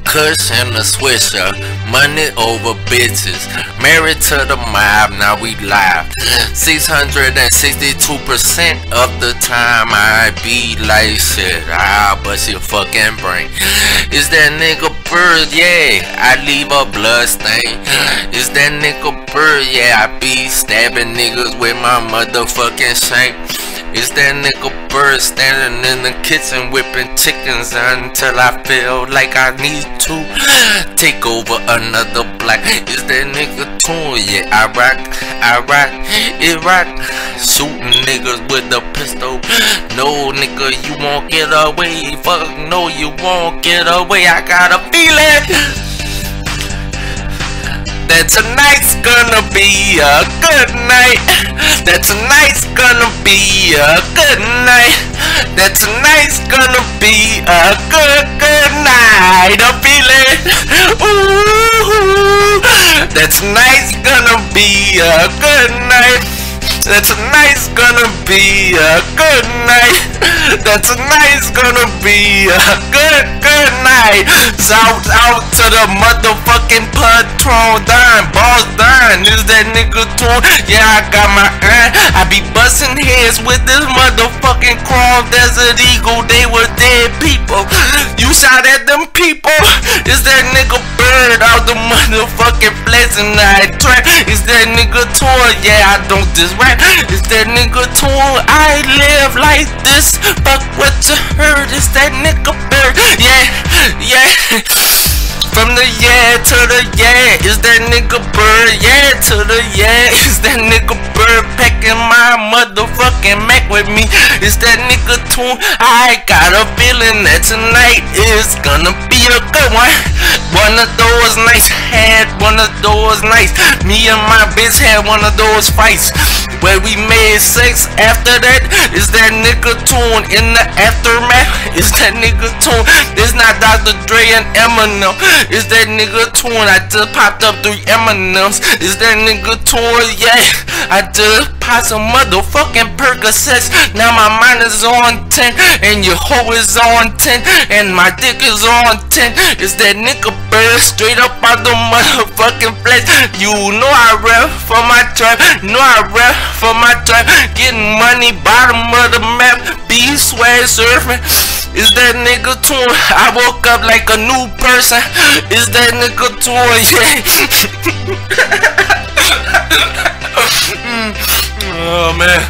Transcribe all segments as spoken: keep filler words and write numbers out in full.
Kush and the Swisher, money over bitches. Married to the mob, now we live. six hundred sixty-two percent of the time I be like shit. I'll bust your fucking brain. Is that nigga Bird? Yeah, I leave a blood stain. Is that nigga Bird? Yeah, I be stabbing niggas with my motherfucking shank. Is that nigga Bird standing in the kitchen whipping chickens until I feel like I need to take over another block? Is that nigga Toon? Yeah, I rock, I rock, it rock. Shooting niggas with a pistol. No nigga, you won't get away. Fuck no, you won't get away. I got a feeling that tonight's gonna be a good night. That tonight's gonna be a good night. That tonight's gonna be a good, good night. I'm feeling, ooh, that tonight's gonna be a good night. That tonight's gonna be a good night. That tonight's gonna be a good, good night. Shout out to the motherfucking patron, dying, boss dying. Is that nigga Toon? Yeah, I got my eye. I be busting heads with this motherfucking Chrome Desert Eagle. They were dead people. You shot at them people. Is that nigga Bird out the motherfucking flesh and I track? Is that nigga Toon? Yeah, I don't diss rap. Is that nigga Toon? I live like this. Fuck what you heard. Is that nigga Bird? Yeah, yeah. From the yeah to the yeah. Is that nigga Bird? Yeah to the yeah. Is that nigga Bird packing my motherfucking Mac with me? Is that nigga Toon? I got a feeling that tonight is gonna be a good one. One of those nights, had one of those nights. Me and my bitch had one of those fights where we made sex. After that, is that nigga Toon in the aftermath? Is that nigga Toon? It's not Doctor Dre and Eminem. Is that nigga Toon? I just popped up three M and M's. Is that nigga Toon? Yeah, I just popped some motherfucking Percocets. Now my mind is on ten, and your hoe is on ten, and my dick is on ten. Is that nigga Bird straight up out the motherfucking flesh? You know I rap for my tribe. Know I rap for my tribe. Getting money, bottom of the map. Be swag surfing. Is that nigga Toon? I woke up like a new person. Is that nigga Toon? Yeah. Oh man.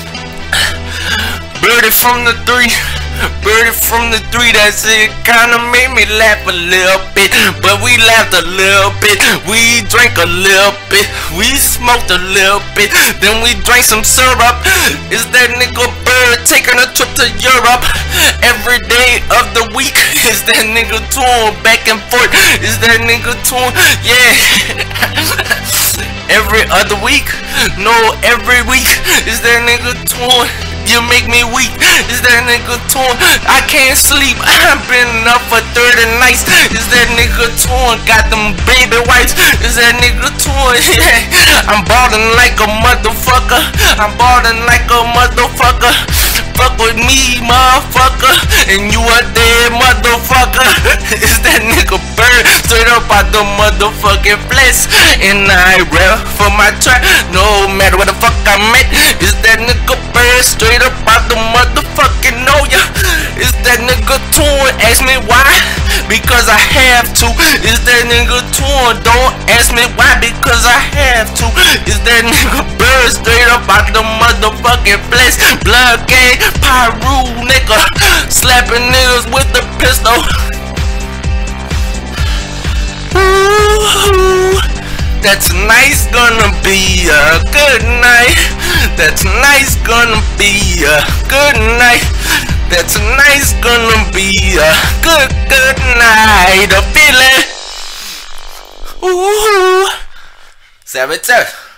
Birdie from the three. Birdie from the three, that shit kinda made me laugh a little bit. But we laughed a little bit, we drank a little bit, we smoked a little bit, then we drank some syrup. Is that nigga Bird taking a trip to Europe every day of the week? Is that nigga Toon back and forth? Is that nigga Toon? Yeah. Every other week? No, every week. Is that nigga Toon? You make me weak. Is that nigga Toon? I can't sleep. I've been up for thirty nights. Is that nigga Toon? Got them baby wipes. Is that nigga Toon? Yeah. I'm ballin' like a motherfucker. I'm ballin' like a motherfucker. Fuck with me, motherfucker, and you a dead motherfucker. Is that nigga Bird straight up out the motherfucking flesh? And I rap for my track, no matter where the fuck I'm at. Is that nigga Bird straight up out the motherfucking know ya? Is that nigga Toon? Ask me why? Because I have to. Is that nigga Toon? Don't ask me why, because I have to. Is that nigga Bird straight up out the motherfucking flesh? Blood gang, Pyru nigga, slapping niggas with the pistol. Ooh, that tonight's gonna be a good night. That tonight's gonna be a good night. That tonight's gonna be a good, good night. A feeling. Ooh, Saboteur.